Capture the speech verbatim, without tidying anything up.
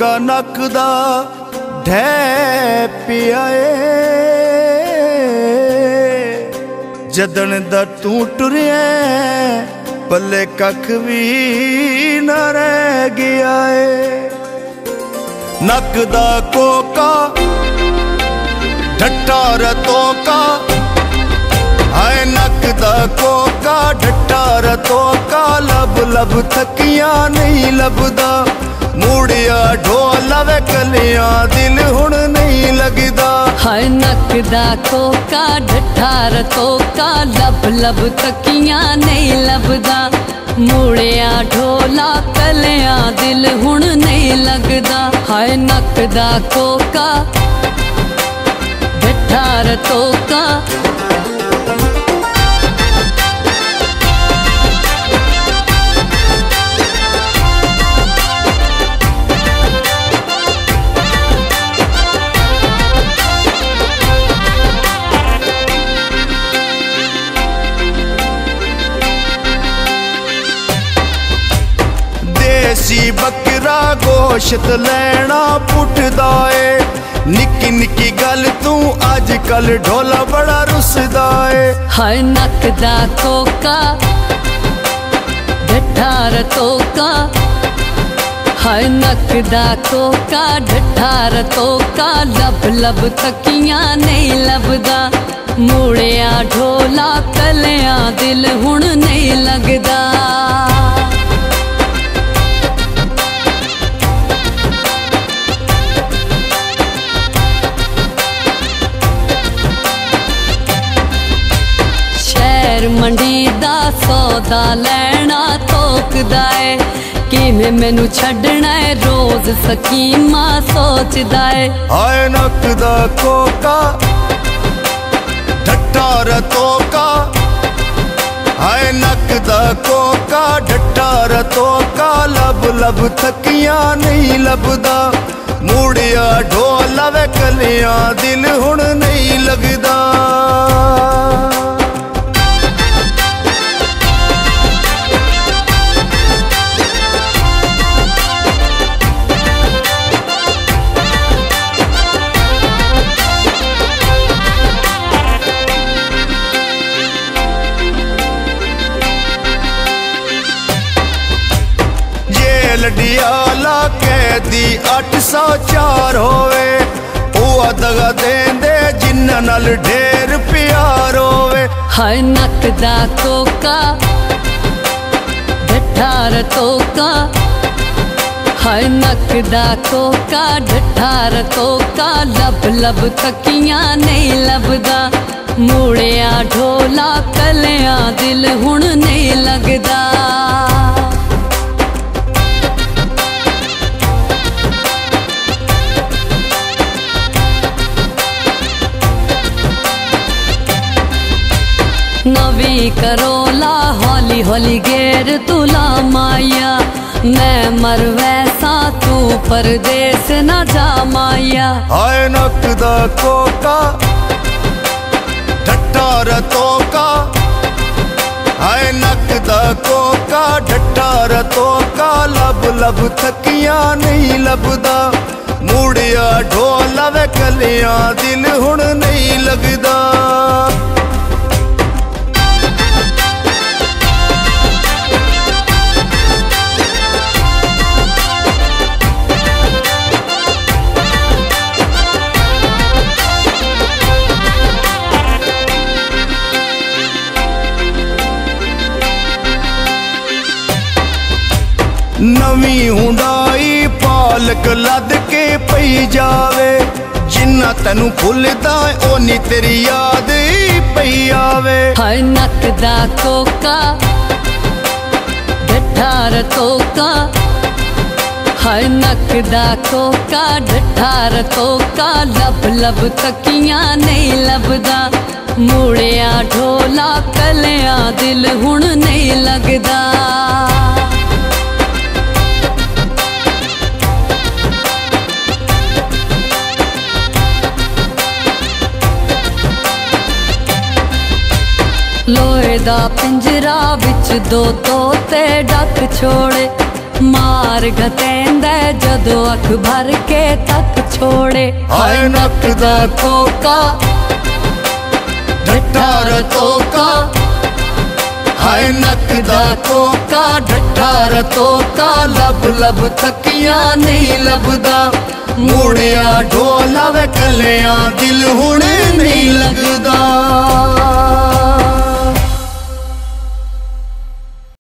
Coca नकदा ढै पियाए जदन दा तू टुरिया पल्ले कख भी न रह गया है। नकदा कोका ढट्टा रतों का हाय नकदा कोका ढट्टा रतों का लब लब थकियां नहीं लभदा मूड़िया ढोला वे कलियां दिल हुण नहीं लगदा। हाय नकदा कोका ढट्ठा रतों का लब लब थकियां नहीं लभदा मूड़िया ढोला कलियां दिल हुण नहीं लगदा। हाय नकदा कोका ढट्ठा रतों का देसी बकरा गोश्त लेना पुटदा है निक्की निक्की गल तू अज कल ढोला बड़ा रुसदा है। हाय नकदा कोका ढट्ठा रतों का हाय नकदा कोका ढट्ठा रतों का लब लब थकियां नहीं लभदा मूड़िया ढोला कलियां दिल हुण नहीं लगदा। मंडी दा सौदा लेना तोकदा है किवें मैनू छड्डना है रोज सकीमा सोचदा है। हाय नकदा कोका ढट्टा रतों का हाय नकदा कोका ढट्टा रतों का लब लब थकियां नहीं लभदा मूड़िया ढोला वे कलियां दिल हुण नहीं लगदा। लडियाला कैदी अठ सौ चार होवे ओ दगा देंदे जिन्ना नाल ढेर प्यार होवे। हाय नकदा कोका ढट्ठा रतों का हाय नकदा कोका ढट्ठा रतों का लब लब थकियां नहीं लभदा मूड़िया ढोला कलियां दिल हुण नहीं लगदा। नवी करोला हौली हौली गेर तुला माया मैं मर वैसा तू परदेस न जा माया। हाय नकदा कोका ढट्टा रतों का हाय नकदा कोका ढट्टा रतों का लब लब थकियां नहीं लभदा मूड़िया ढोला वे कलियां दिल हुण नहीं लगदा। नवी हुंडाई पालक लद के पई जावे जिन्ना तेनू भुलदा ओनी तेरी याद पई आवे। हाय नकदा कोका ढट्ठा रतों का हाय नकदा कोका ढट्ठा रतों का लब लब थकियां नहीं लभदा मूड़िया ढोला कलियां दिल हुण नहीं लगदा। लोहे दा पिंजरा विच दो तोते डक छोड़े मार घतेंदा जदों अख भर के तक छोड़े। हाय नक दा कोका ढट्ठा रतोका, हाय नक दा कोका ढट्ठा रतोका, लब लब तकिया नहीं लभदा, मुड़िया ढोला वे कलियां दिल हुण नहीं लगदा।